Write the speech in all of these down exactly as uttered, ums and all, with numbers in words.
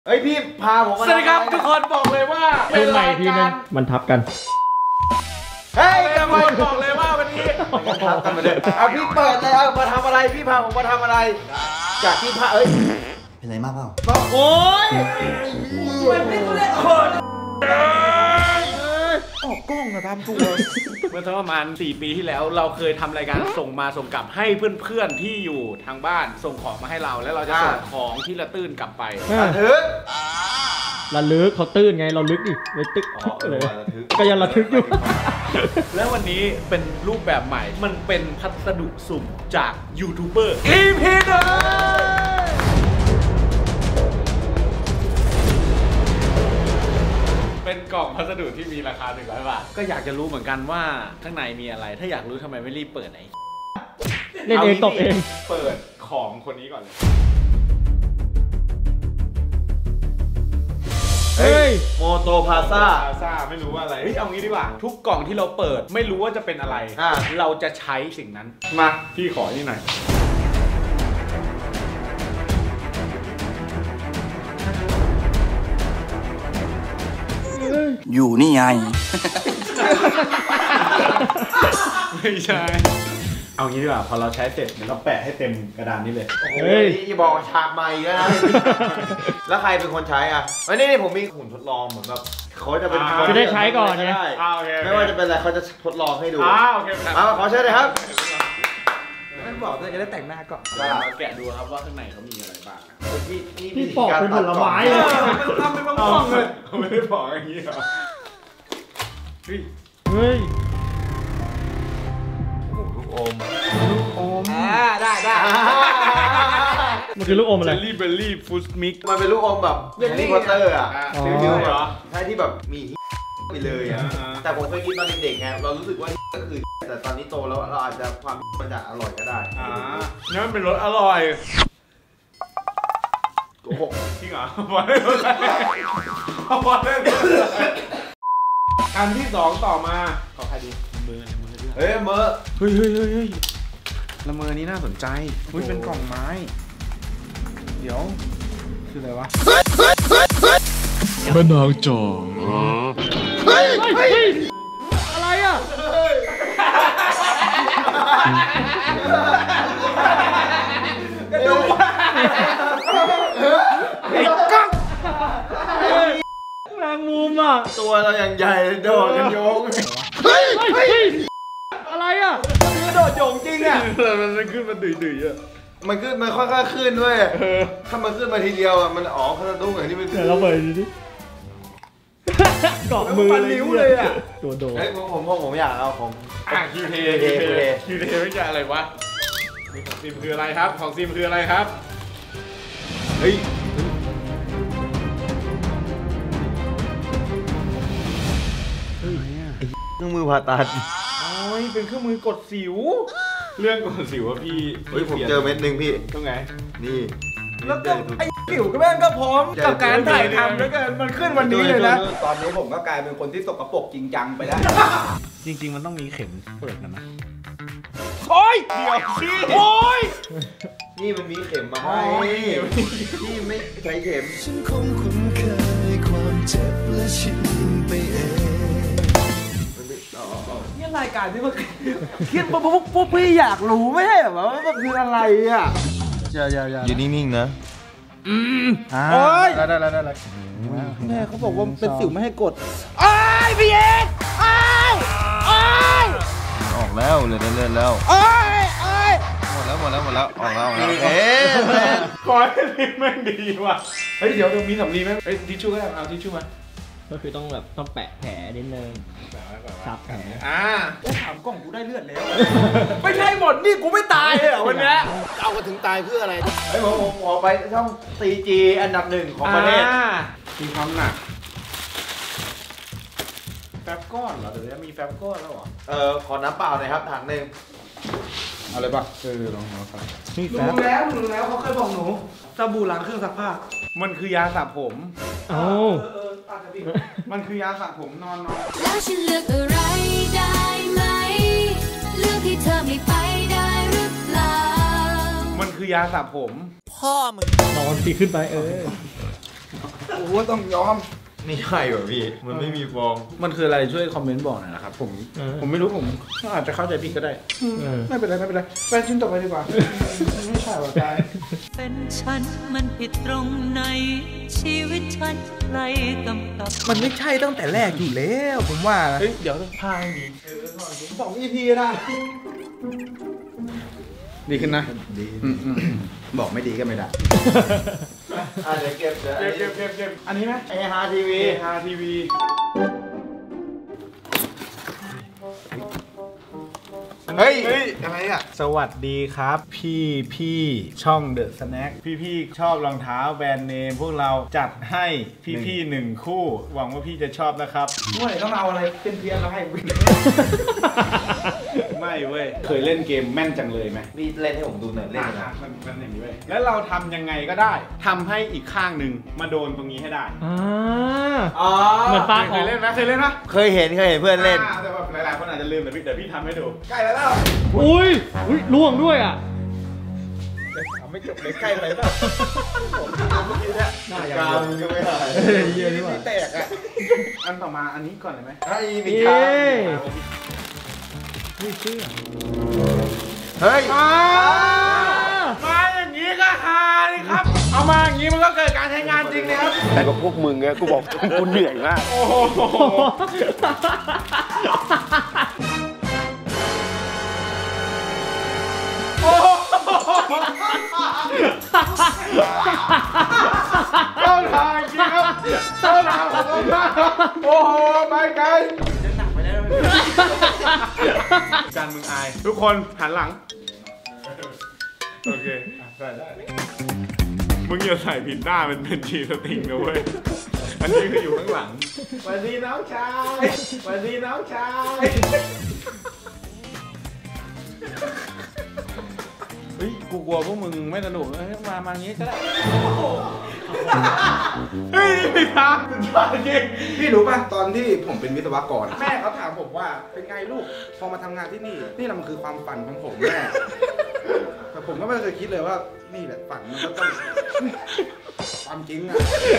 เฮ้ยพี่พาผมมาสวัสดีครับทุกคนบอกเลยว่าเป็นใหม่ทีนึงมันทับกันเฮ้ยทุกคนบอกเลยว่าวันนี้มันทับกันมาเลยเอาพี่เปิดเลยเอามาทำอะไรพี่พาผมมาทำอะไรจากที่พาเอ้ยเป็นไรมากเปล่าโอ้ยมันไม่เล่นคนออกกล้องนะทำตัวเมื่อประมาณสี่ปีที่แล้วเราเคยทำรายการส่งมาส่งกลับให้เพื่อนๆที่อยู่ทางบ้านส่งของมาให้เราแล้วเราจะส่งของที่ระตื้นกลับไปทึกระลึกเขาตื้นไงเราลึกดิไปตึกเลยก็ยังระทึกอยู่แล้ววันนี้เป็นรูปแบบใหม่มันเป็นพัสดุสุ่มจากยูทูบเบอร์ อี พี หนึ่งเป็นกล่องพัสดุที่มีราคาหนึ่งร้อยบาทก็อยากจะรู้เหมือนกันว่าข้างในมีอะไรถ้าอยากรู้ทำไมไม่รีบเปิดไหนเล่นเองตบเองเปิดของคนนี้ก่อนเลยเฮ้ยโมโตพาซ่าพาซ่าไม่รู้ว่าอะไรเฮ้ยเอางี้ดีกว่าทุกกล่องที่เราเปิดไม่รู้ว่าจะเป็นอะไรเราจะใช้สิ่งนั้นมาพี่ขอนี่หน่อยอยู่นี่ไงไม่ใช่เอางี้ดีกว่าพอเราใช้เสร็จเดี๋ยวเราแปะให้เต็มกระดานนี้เลยเฮ้ยอย่าบอกฉากใหม่ก็นะแล้วใครเป็นคนใช้อ่ะวันนี้นี่ผมมีหุ่นทดลองเหมือนแบบเขาจะเป็นจะได้ใช้ก่อนไงไม่ว่าจะเป็นอะไรเขาจะทดลองให้ดูอ้าวโอเคเอาขอเชิญเลยครับไม่บอกจะได้แต่งหน้าก่อนมาแกะดูครับว่าข้างในเขามีอะไรบ้างพี่พี่ปอกเป็นผลไม้เลยทำเป็นบ้องๆเลยไม่ได้ปอกอย่างนี้หรอเฮ้ยเฮ้ยลูกอมลูกอมอ่าได้ได้มันคือลูกอมอะไรเจลลี่เบอร์รี่ฟูสมิกมันเป็นลูกอมแบบแฮร์รี่พอตเตอร์อ่ะฟิวเหรอใช่ที่แบบมีไปเลยอ่ะแต่ผมเคยกินตอนเด็กๆไงเรารู้สึกว่าก็คือแต่ตอนนี้โตแล้วเราอาจจะความมันจะอร่อยก็ได้อ่านี่มันเป็นรสอร่อยโอ้โหจริงเหรอมาได้เลยมาได้เลยอันที่สองต่อมาขอใครดีมือมือเฮ้ยมือเฮ้ยเฮ้ยเฮ้ยเฮ้ยละเมอนี้น่าสนใจเฮ้ยเป็นกล่องไม้เดี๋ยวคืออะไรวะมะนาวจ่องเฮ้ยเฮ้ยอะไรอ่ะดูไอ้กั๊กแมงมุมอ่ะตัวเราอย่างใหญ่โดดกันโยงเฮ้ยเฮ้ยอะไรอ่ะคือโดดโยงจริงอ่ะมันขึ้นมาดื้อๆอ่ะมันขึ้นมันค่อยๆขึ้นด้วยถ้ามันขึ้นมาทีเดียวอ่ะมันอ๋อเขาจะดุ้งอย่างที่มันเดี๋ยวเราเปิดดูดิเกาะมือเลยอ่ะตัวโดดเฮ้ยผมผมผมอยากเอาของอ่ะคิวเทคิวเทไม่ใช่อะไรวะนี่ของซิมคืออะไรครับของซิมคืออะไรครับเฮ้ยเครื่องมือผ่าตัดโอ้ยเป็นเครื่องมือกดสิวเรื่องกดสิวว่าพี่เฮ้ยผมเจอเม็ดหนึ่งพี่ตรงไหนนี่แล้วก็ไอ้สิวก็แม่งก็พร้อมกับการถ่ายทำแล้วกันมันขึ้นวันนี้เลยนะตอนนี้ผมก็กลายเป็นคนที่สกปรกจริงจังไปแล้วจริงๆมันต้องมีเข็มเปิดนะนะโอ้ยเดี๋ยวพี่โอ้ยนี่มันมีเข็มมาให้พี่ไม่ใช้เข็มฉันคงคุ้นเคยความเจ็บและชินไปเองนี่รายการที่มันคิดว่าพวกพวกพี่อยากรู้ไม่ใช่หรอว่ามันคืออะไรอ่ะอย่าอย่าอย่าอยู่นิ่งๆนะอืมโอ้ยได้ได้ได้ได้แม่เขาบอกว่าเป็นสิวไม่ให้กดไอ้พี่เอกไอ้ไอ้ออกแล้วเลยเล่นแล้วไอ้ไอ้หมดแล้วหมดแล้วหมดแล้วออกแล้วเอ๊ะคอยรีบแม่งดีว่ะเฮ้ยเดี๋ยวเดี๋ยวมีสำลีไหมเฮ้ยทิชชู่ก็ได้เอาทิชชู่มาก็คือต้องแบบต้องแปะแผลนิดนึงซับแผลอ่าจะถามกล่องกูได้เลือดแล้วไม่ใช่หมดนี่กูไม่ตายเหรอวันนี้เอากันถึงตายเพื่ออะไรเฮ้ยผมผมขอไปช่อง ซี จี อันดับหนึ่งของประเทศมีความหนักแฟบก้อนเหรอเดี๋ยวนี้มีแฟบก้อนแล้วเหรอเออขอน้ำเปล่าหน่อยครับถังหนึ่งเอาเลยป่ะเออลองเอาครับนี่แฟบรู้แล้วรู้แล้วเขาเคยบอกหนูสบู่ล้างเครื่องซักผ้ามันคือยาสระผมโอ้มันคือยาสระผมนอนนอนแล้วฉันเลือกอะไรได้ไหมเลือกที่เธอไม่ไปได้หรือเปล่ามันคือยาสระผมพ่อมึงนอนตีขึ้นไปเออโอ้ต้องยอมไม่ใช่หรอพี่มันไม่มีฟองมันคืออะไรช่วยคอมเมนต์บอกหน่อยนะครับผมผมไม่รู้ผมอาจจะเข้าใจผิดก็ได้ไม่เป็นไรไม่เป็นไรไปชิ้นต่อไปดีกว่าไม่ใช่หรอกกายเป็นฉันมันผิดตรงไหนชีวิตฉันใครกำกับมันไม่ใช่ตั้งแต่แรกอยู่แล้วผมว่าเฮ้ยเดี๋ยวพาดีสอง อี พี นะดีขึ้นนะดีบอกไม่ดีก็ไม่ได้อ่ะเดี๋ยวเก็บเดี๋ยวเก็บเก็บเก็บเก็บอันนี้ไหมเอฮาทีวีเอฮาทีวีเฮ้ยอะไรอ่ะสวัสดีครับ พี่พี่ช่องเดอะสแน็คพี่พี่ชอบรองเท้าแบรนด์เนมพวกเราจัดให้พี่พี่หนึ่งคู่ หวังว่าพี่จะชอบนะครับเมื่อไหร่ต้องเอาอะไรเพี้ยนๆแล้วให้ไม่เว้ยเคยเล่นเกมแม่นจังเลยไหมพี่เล่นให้ผมดูหน่อยเล่นยังไงมันมันอย่างนี้เว้ยแล้วเราทำยังไงก็ได้ทำให้อีกข้างหนึ่งมาโดนตรงนี้ให้ได้อ่าอ๋อเหมือนปลาเคยเล่นไหมเคยเล่นไหมเคยเห็นเคยเห็นเพื่อนเล่นอ่าแต่แบบหลายๆคนอาจจะลืมแต่พี่แต่พี่ทำให้ดูใกล้แล้วแล้วอุ้ยอุ้ยล่วงด้วยอ่ะทำไม่จบเลยใกล้ไปแล้วผมเมื่อกี้เนี่ยหน้าอย่างกาเดียวมก็ไม่ได้เยี่ยนี่หว่าแตกอ่ะอันต่อมาอันนี้ก่อนเลยไหมไอ้มีเย้กามอุ้ยเชื่อเฮ้ยมาอย่างนี้ก็ฮาเลยครับ เอามาอย่างนี้มันก็เกิดการใช้งานจริงเลยครับแต่กับพวกมึงเนี่ยกูบอกกูเหนื่อยมากโอ้โหโอ้โหเข้าทางจริงครับเข้าทางของผมมากโอ้โหไปไกลการมึงอาย ทุกคนหันหลัง โอเคได้ได้มึงอย่าใส่ผิดหน้ามันเป็นจีสติงนะเว้ย อันนี้คืออยู่ข้างหลังสวัสดีน้องชายสวัสดีน้องชายเฮ้ย กูกลัวพวกมึงไม่สนุกเอ้ยมา มาอย่างงี้ก็ได้ เฮ้ยไม่ทางสุดยอดจริงพี่รู้ป่ะตอนที่ผมเป็นวิศวกรแม่เขาถามผมว่าเป็นไงลูกพอมาทำงานที่นี่นี่แหละมันคือความฝันของผมแม่แต่ผมก็ไม่เคยคิดเลยว่านี่แหละฝันมันก็ต้องความจริงอ่ะ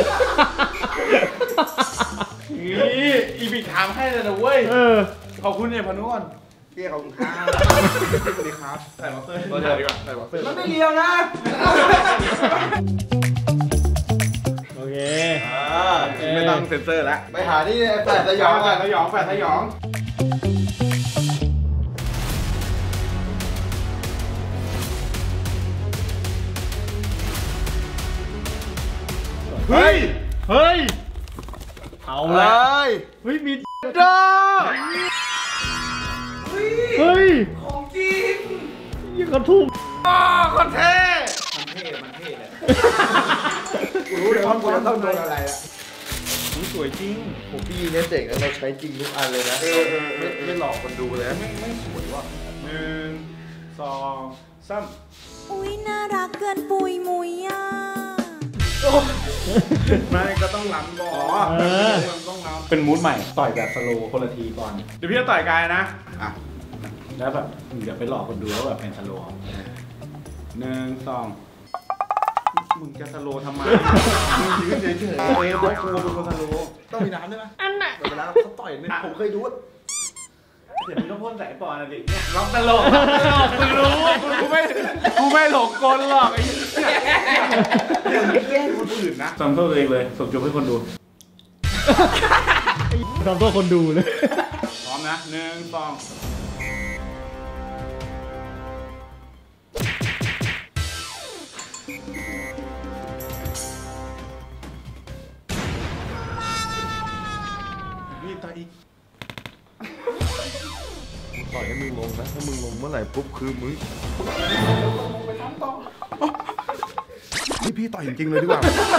นี่อีพิกถามให้เลยนะเว้ยเออขอบคุณเนี่ยพานุก่อนเรียกของข้าวสวัสดีครับใส่มาเตอร์ตัวเดียวดีกว่าใส่มาเตอร์มันไม่เลียวนะโอเคไม่ต้องเซ็นเซอร์แล้วไปหาที่แปดสยองแฝอ่ะดสยองแฝดสยองเฮ้ยเฮ้ย เอาเฮละ้ยเฮ้ย มีจ้าเฮ้ยของจริงยังกระทุ่มอ๋อคนเท่มันเท่มันเท่เลยกูรู้เลยว่ากูจะต้องโดนอะไรอ่ะมันสวยจริงผมพี่เนี่ยเด็กแล้วเราใช้จริงทุกอันเลยนะไม่ไม่หลอกคนดูเลยนะไม่ไม่สวยว่ะหนึ่งสองสามอุ๊ย น่ารักเกินปุยมุยอ่ะไม่ก็ต้องล้ำก่อนเออต้องล้ำเป็นมูดใหม่ ต่อยแบบสโลว์คนละทีก่อน เดี๋ยวพี่จะต่อยกายนะอ่ะแล้วแบบเดี๋ยวไปหลอกคนดูว่าแบบเป็นสโลว์หนึ่งสองมึงจะสโลว์ทำไม มึงยืนเฉยๆเออบอกกูเป็นคนสโลว์ต้องมีน้ำด้วยไหมอันน่ะเวลาเขาต่อยเนี่ยผมเคยดูว่าเดี๋ยวมึงต้องพ่นใส่ปอนนะดิเนี่ยล็อกตลกกูรู้กูไม่กูไม่หลงกลหรอกไอ้เดี๋ยวนี้แกล้งคนอื่นนะทำโทษตัวเองเลยส่งจบให้คนดูทำตัวคนดูเลยพร้อมนะหนึ่งสองนี่ต่ออีกปล่อยให้มึงลงนะถ้ามึงลงเมื่อไหร่ปุ๊บคือมึงนี่พี่ต่อยจริงๆเลยดีกว่า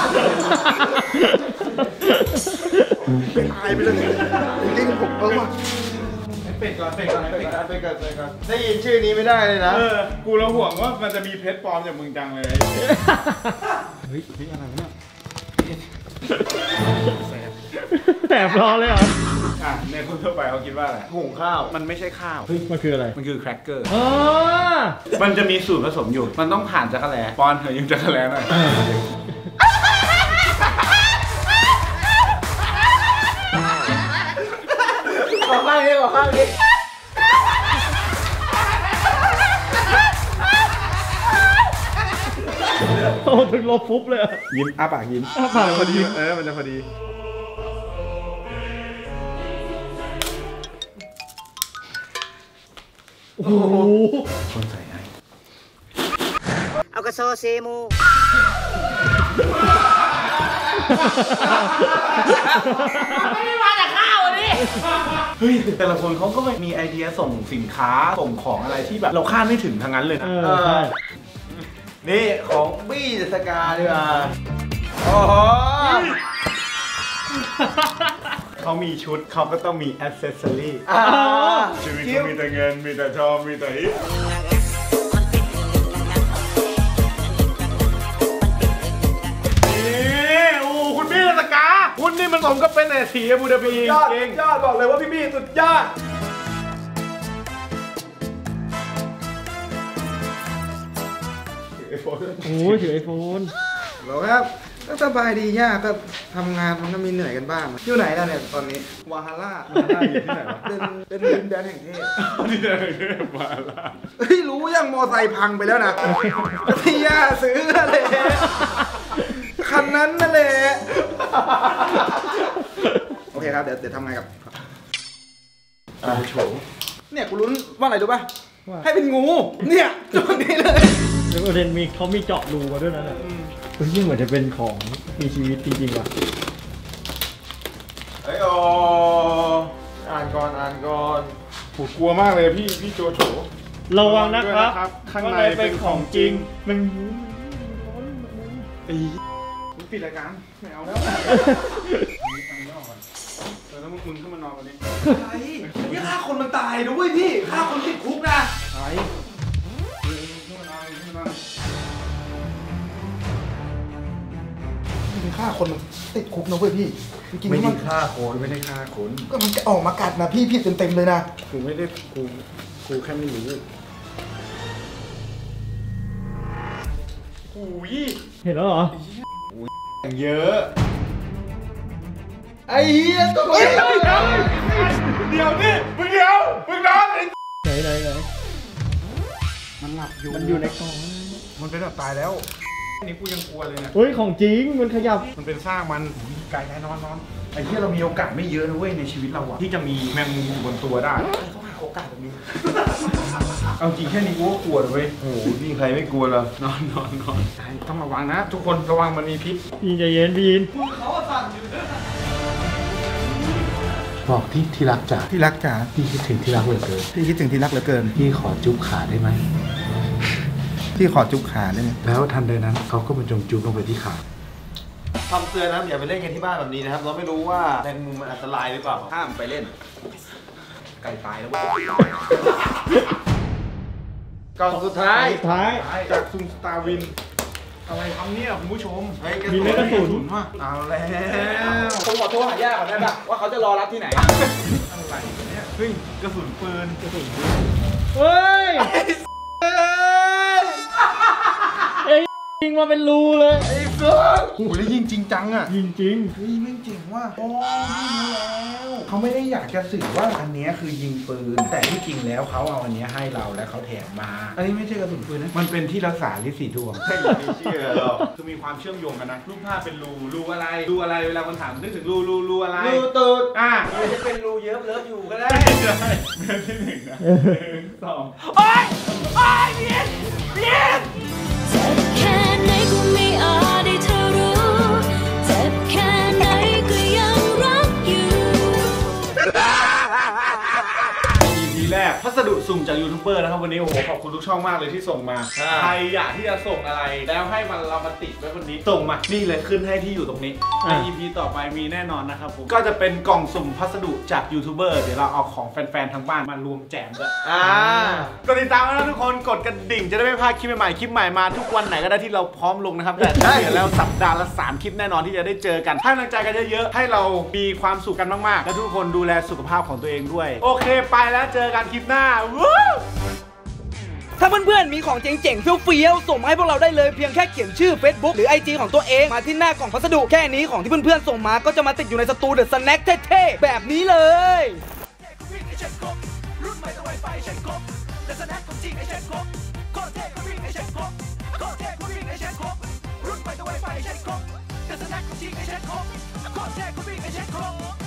เป็นอายไปเลยจริงๆผมเออว่ะเป็ดก่อนเป็ดก่อนเป็ดก่อนไปกันไปกันได้ยินชื่อนี้ไม่ได้เลยนะเออ กูแล้วห่วงว่ามันจะมีเพชรปลอมจากมึงจังเลยเฮ้ยนี่อะไรวะเนี่ยแสบรอเลยเหรออ่ะในคนทั่วไปเขาคิดว่าอะไรหุงข้าวมันไม่ใช่ข้าวเฮ้ย มันคืออะไรมันคือแครกเกอร์อ๋อมันจะมีสูตรผสมอยู่ มันต้องผ่านจักรแลปอนเถอะยังจักรแลหน่อยมากเลยโอ้ถึงลบฟุบเลยอะยิ้มอ้าปากยิ้มอ้าปากพอดีเออมันจะพอดีโอ้โหคนใส่ให้เอากระโซเซมูไม่ได้มาจากข้าวอันนี้เฮ้ยแต่ละคนเขาก็มีไอเดียส่งสินค้าส่งของอะไรที่แบบเราคาดไม่ถึงทั้งนั้นเลยนะเออใช่นี่ของบี้เดอะสกาดีกว่าโอ้โหเขามีชุดเขาก็ต้องมีแอ c เซสซอรี่อ่าชีวิตเขามีแต่เงินมีแต่ทองมีแต่ฮิตนี่โอ้คุณบี้สกาคุณนี่มันสมกับเป็นเศรษฐีอาบูดาบียอดเก่งยอดบอกเลยว่าพี่บี้สุดยอดโอ้ยถือไอโฟนหรอครับก็สบายดีย่าก็ทำงานมันก็มีเหนื่อยกันบ้างอยู่ไหนล่ะเนี่ยตอนนี้วาฮาร่าได้อยู่ที่ไหนวะเป็นเป็นดินแดนแห่งเทพที่ไหนมาละเฮ้ยรู้ยังมอไซค์พังไปแล้วนะที่ย่าซื้อเลยคันนั้นนั่นแหละโอเคครับเดี๋ยวเดี๋ยวทำงานกับโฉเนี่ยกูลุ้นว่าอะไรรู้ป่ะให้เป็นงูเนี่ยจุดนี้เลยแล้วประเด็นมีเขามีเจาะรูมาด้วยนะเนี่ยเฮ้ยเหมือนจะเป็นของมีชีวิตจริงๆว่ะเฮ้ยโออ่านก่อนอ่านก่อนผมกลัวมากเลยพี่พี่โจโฉระวังนะครับข้างในเป็นของจริงมันไอ้มึงปิดรายการไม่เอาแล้วเออแล้วมึงมึงขึ้นมานอนวันนี้อะไรนี่ฆ่าคนมันตายด้วยพี่ฆ่าคนติดคุกนะอะไรขึ้นมานอนขึ้นมานอนมันฆ่าคนมันติดคุกนะเว้ยพี่จริงๆไม่มัได้นฆ่าคนไม่ได้ฆ่าคนก็มันจะออกมากัดนะพี่พี่เต็มๆเลยนะกูไม่ได้กูกูแค่ไม่รู้กูยี่เห็นแล้วเหรออย่างเยอะไอ้เหี้ยตัวเดียวเดี๋ยวนี่มึงเดี๋ยวมึงนอนไหนไหนไหนมันหลับอยู่มันอยู่ในกล่องมันเป็นแบบตายแล้วนี่กูยังกลัวเลยเนี่ยเฮ้ยของจริงมันขยับมันเป็นซากมันไก่ไก่นอนนอนไอ้ที่เรามีโอกาสไม่เยอะนะเว้ยในชีวิตเราอะที่จะมีแมงมุมอยู่บนตัวได้เขาหาโอกาสแบบนี้เอาจริงแค่นี้กูก็กลัวเลยเว้ยโอ้โหนี่ใครไม่กลัวล่ะนอนนอนนอนต้องระวังนะ ทุกคนระวังมันมีพิษบีนใจเย็นบีนบอกที่ที่รักจ๋าที่รักจ๋าพี่คิดถึงที่รักเหลือเกินพี่คิดถึงที่รักเหลือเกินพี่ขอจุ๊บขาได้ไหมพี่ขอจุ๊บขาได้ไหมแล้วทันใดนั้นเขาก็มาจงจุ๊บลงไปที่ขาคำเตือนนะครับอย่าไปเล่นกันที่บ้านแบบนี้นะครับ เราไม่รู้ว่าแมงมุมมันอันตรายหรือเปล่าห้ามไปเล่น ไก่ตายแล้วเว้ยกล่องสุดท้ายสุดท้ายจากซุนสตาร์วิน อะไรทำเนี่ยคุณผู้ชมเฮ้ยมีไม่กระสุนว่ะเอาแล้วผมขอโทรหาย่าก่อนได้ป่ะว่าเขาจะรอรับที่ไหนอะไรเนี่ยเฮ้ยกระสุนปืนกระสุนปืนเฮ้ยเอ้ยยิงมาเป็นรูเลยไอ้เสือโอ้โหแล้วยิงจริงจังอะยิงจริงเฮ้ยไม่จริงว่ะโอ้พี่รู้แล้วเขาไม่ได้อยากจะสื่อว่าอันเนี้ยคือยิงปืน แต่ที่จริงแล้วเขาเอาอันเนี้ยให้เราแล้วเขาแถมมา อันนี้ไม่ใช่กระสุนปืนนะ มันเป็นที่รักษาลิสีดวงไม่เชื่อหรอกคือมีความเชื่อมโยงกันนะ รูปภาพเป็นรู รูอะไร รูอะไร เวลาคนถามนึกถึงรู รู รูอะไรรูตูดอ่ะมันจะเป็นรูเยิบเลิฟอยู่ก็ได้ไม่ใช่เรื่องที่หนึ่งนะหนึ่งสองโอ๊ยโอ๊ยเบียนเบียนเจ็บแค่ไหนก็ไม่อาจได้เธอรู้เจ็บแค่ไหนก็ยังรักอยู่อี พี แรกพัสดุสุ่มจากยูทูบเบอร์นะครับวันนี้โอ้โหขอบคุณทุกช่องมากเลยที่ส่งมาอ่าใครอยากที่จะส่งอะไร แล้วให้มันเรามาติดไว้วันนี้ส่งมา นี่เลยขึ้นให้ที่อยู่ตรงนี้ในอ่าอี พี ต่อไปมีแน่นอนนะครับผมก็จะเป็นกล่องสุ่มพัสดุจากยูทูบเบอร์เดี๋ยวเราเอาของแฟนๆทางบ้านมารวมแจมด้วยอ่ากดติดตามนะทุกคนกดกระดิ่งจะได้ไม่พลาดคลิปใหม่ๆคลิปใหม่มาทุกวันไหนก็ได้ที่เราพร้อมลงนะครับแต่ได้แล้วสัปดาห์ละสามคลิปแน่นอนที่จะได้เจอกันให้กำลังใจกันเยอะๆให้เรามีความสุขกันมากๆและทุกคนดูแลสุขภาพของตัวเองด้วยโอเคไปแล้วเจอกันคลิปหน้าวู้ถ้าเพื่อนๆมีของเจ๋งๆเฟี้ยวๆส่งมาให้พวกเราได้เลยเพียงแค่เขียนชื่อ Facebook หรือ ไอ จี ของตัวเองมาที่หน้ากล่องพัสดุแค่นี้ของที่เพื่อนๆส่งมาก็จะมาติดอยู่ในสตูเดอะสแน็คเท่ๆแบบนี้เลยนักจริงไอ้เช็ดคงโคตรแท้กูวิ่งไอ้เช็ดคง